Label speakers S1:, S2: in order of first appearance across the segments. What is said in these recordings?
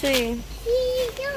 S1: Sí.
S2: Sí, yo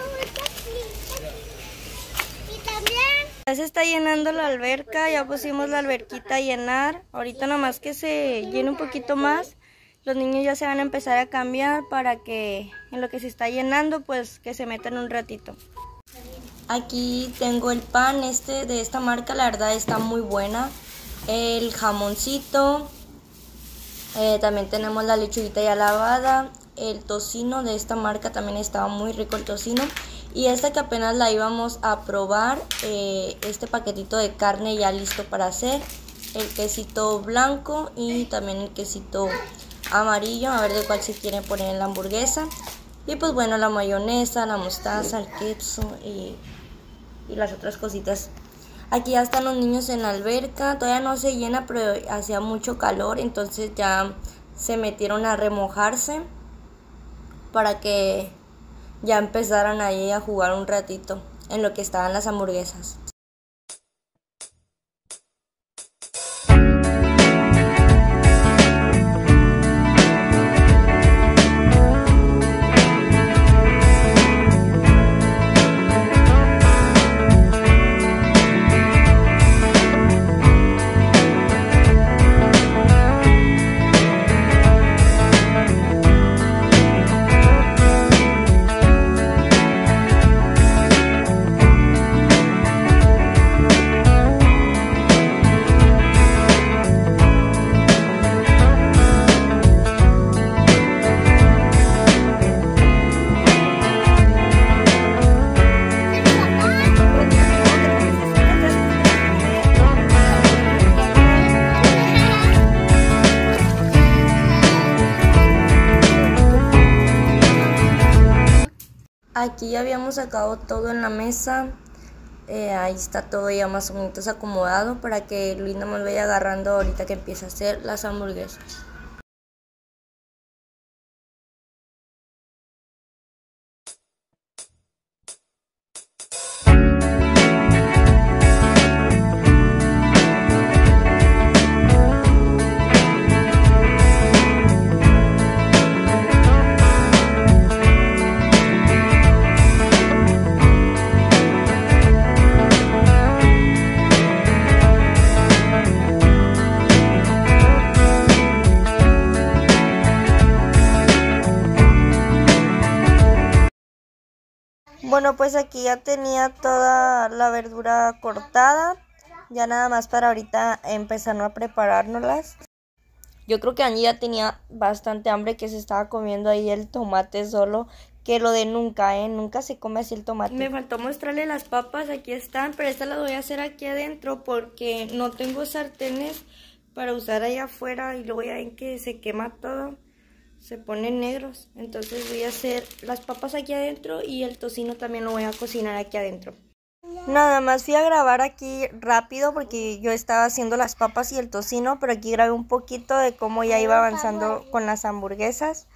S2: y también.
S1: Ya se está llenando la alberca, ya pusimos la alberquita a llenar. Ahorita nomás que se llene un poquito más, los niños ya se van a empezar a cambiar para que en lo que se está llenando, pues que se metan un ratito. Aquí tengo el pan de esta marca, la verdad está muy buena. El jamoncito, también tenemos la lechuguita ya lavada. El tocino de esta marca también estaba muy rico el tocino. Y esta que apenas la íbamos a probar, este paquetito de carne ya listo para hacer. El quesito blanco y también el quesito amarillo, a ver de cuál se quieren poner en la hamburguesa. Y pues bueno, la mayonesa, la mostaza, el ketchup y las otras cositas. Aquí ya están los niños en la alberca, todavía no se llena, pero hacía mucho calor, entonces ya se metieron a remojarse para que ya empezaran ahí a jugar un ratito en lo que estaban las hamburguesas. Aquí ya habíamos sacado todo en la mesa, ahí está todo ya más o menos acomodado para que Luis no me vaya agarrando ahorita que empiece a hacer las hamburguesas. Bueno, pues aquí ya tenía toda la verdura cortada, ya nada más para ahorita empezar a preparárnoslas. Yo creo que Angie ya tenía bastante hambre, que se estaba comiendo ahí el tomate solo, que lo de nunca, nunca se come así el tomate. Me faltó mostrarle las papas, aquí están, pero estas las voy a hacer aquí adentro porque no tengo sartenes para usar allá afuera y luego ya ven que se quema todo. Se ponen negros, entonces voy a hacer las papas aquí adentro y el tocino también lo voy a cocinar aquí adentro. Nada más fui a grabar aquí rápido porque yo estaba haciendo las papas y el tocino, pero aquí grabé un poquito de cómo ya iba avanzando con las hamburguesas.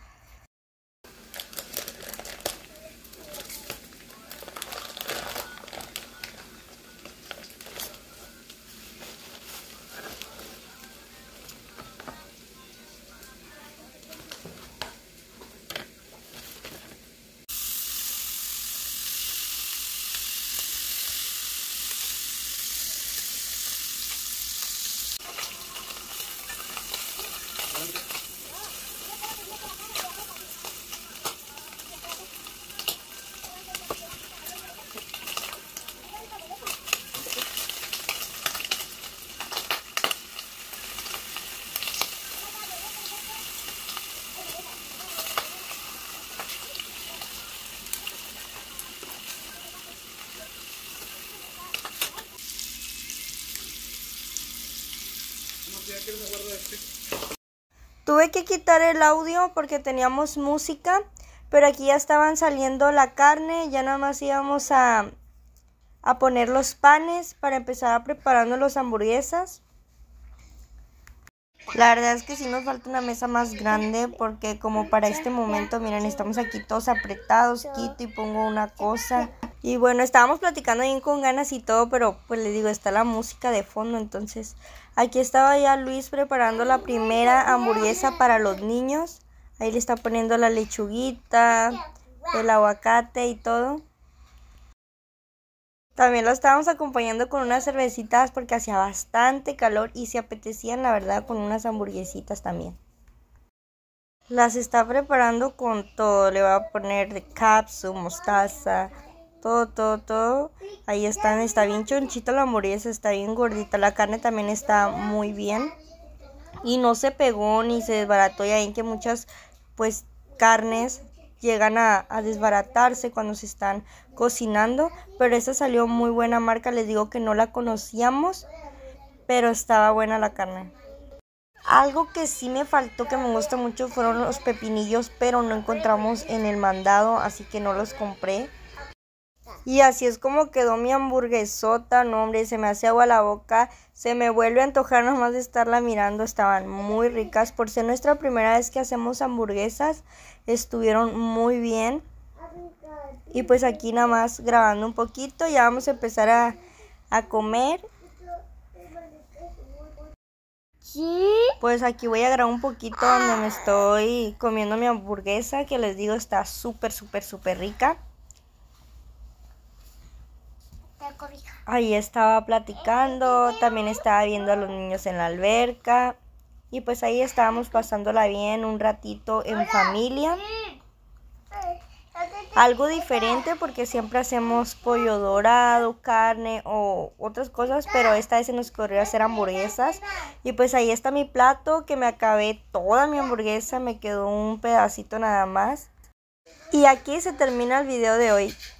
S1: Tuve que quitar el audio porque teníamos música, pero aquí ya estaban saliendo la carne, ya nada más íbamos a poner los panes para empezar a prepararnos las hamburguesas. La verdad es que sí nos falta una mesa más grande porque como para este momento, miren, estamos aquí todos apretados, quito y pongo una cosa. Y bueno, estábamos platicando bien con ganas y todo, pero pues les digo, está la música de fondo, entonces aquí estaba ya Luis preparando la primera hamburguesa para los niños. Ahí le está poniendo la lechuguita, el aguacate y todo. También lo estábamos acompañando con unas cervecitas porque hacía bastante calor y se apetecían, la verdad, con unas hamburguesitas también. Las está preparando con todo. Le voy a poner de capsu, mostaza, todo. Ahí están, está bien chonchita la hamburguesa, está bien gordita. La carne también está muy bien. Y no se pegó ni se desbarató. Ya ven que muchas, pues, carnes llegan a desbaratarse cuando se están cocinando. Pero esta salió muy buena marca. Les digo que no la conocíamos, pero estaba buena la carne. Algo que sí me faltó, que me gusta mucho, fueron los pepinillos, pero no encontramos en el mandado, así que no los compré. Y así es como quedó mi hamburguesota. No, hombre, se me hace agua la boca. Se me vuelve a antojar nomás de estarla mirando. Estaban muy ricas. Por ser nuestra primera vez que hacemos hamburguesas, estuvieron muy bien. Y pues aquí nada más grabando un poquito. Ya vamos a empezar a comer.
S2: Sí.
S1: Pues aquí voy a grabar un poquito donde me estoy comiendo mi hamburguesa, que les digo está súper rica. Ahí estaba platicando, también estaba viendo a los niños en la alberca y pues ahí estábamos pasándola bien un ratito en familia. Algo diferente porque siempre hacemos pollo dorado, carne o otras cosas, pero esta vez se nos ocurrió hacer hamburguesas. Y pues ahí está mi plato, que me acabé toda mi hamburguesa, me quedó un pedacito nada más. Y aquí se termina el video de hoy.